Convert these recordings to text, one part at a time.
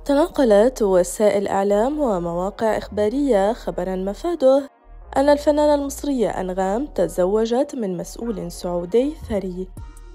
تناقلت وسائل إعلام ومواقع إخبارية خبراً مفاده أن الفنانة المصرية أنغام تزوجت من مسؤول سعودي ثري،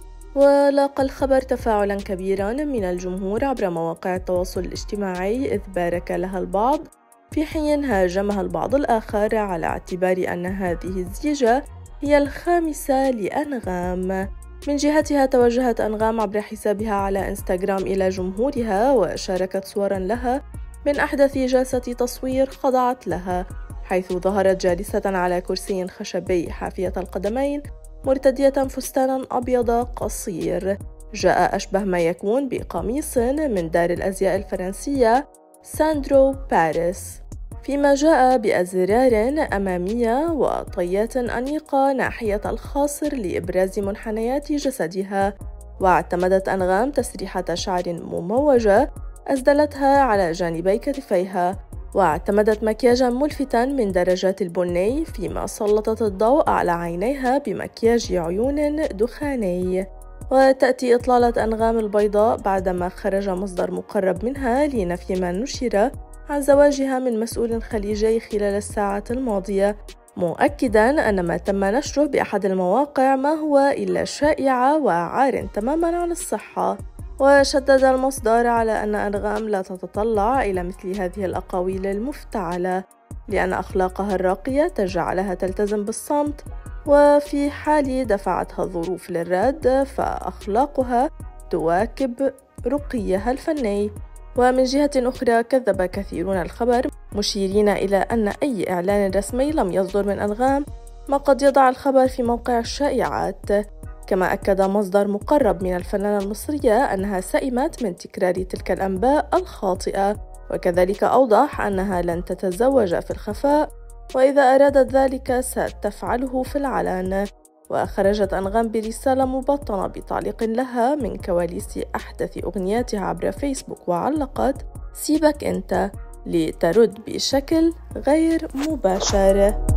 ولاقى الخبر تفاعلاً كبيراً من الجمهور عبر مواقع التواصل الاجتماعي، إذ بارك لها البعض في حين هاجمها البعض الآخر على اعتبار أن هذه الزيجة هي الخامسة لأنغام. من جهتها توجهت أنغام عبر حسابها على إنستغرام إلى جمهورها وشاركت صوراً لها من أحدث جلسة تصوير خضعت لها، حيث ظهرت جالسة على كرسي خشبي حافية القدمين مرتدية فستاناً أبيض قصير جاء أشبه ما يكون بقميص من دار الأزياء الفرنسية ساندرو باريس، فيما جاء بأزرار أمامية وطيات أنيقة ناحية الخاصر لإبراز منحنيات جسدها. واعتمدت أنغام تسريحة شعر مموجة أسدلتها على جانبي كتفيها، واعتمدت مكياجاً ملفتاً من درجات البني، فيما سلطت الضوء على عينيها بمكياج عيون دخاني. وتأتي إطلالة أنغام البيضاء بعدما خرج مصدر مقرب منها لنفي ما نشر عن زواجها من مسؤول خليجي خلال الساعات الماضية، مؤكداً أن ما تم نشره بأحد المواقع ما هو إلا شائعة وعار تماماً عن الصحة. وشدد المصدر على أن أنغام لا تتطلع إلى مثل هذه الأقاويل المفتعلة، لأن أخلاقها الراقية تجعلها تلتزم بالصمت، وفي حال دفعتها الظروف للرد فأخلاقها تواكب رقيها الفني. ومن جهة أخرى كذب كثيرون الخبر، مشيرين إلى أن أي إعلان رسمي لم يصدر من أنغام، ما قد يضع الخبر في موقع الشائعات. كما أكد مصدر مقرب من الفنانة المصرية أنها سئمت من تكرار تلك الأنباء الخاطئة، وكذلك أوضح أنها لن تتزوج في الخفاء، وإذا أرادت ذلك ستفعله في العلن. وخرجت أنغام برسالة مبطنة بتعليق لها من كواليس أحدث أغنياتها عبر فيسبوك، وعلقت: سيبك أنت، لترد بشكل غير مباشر.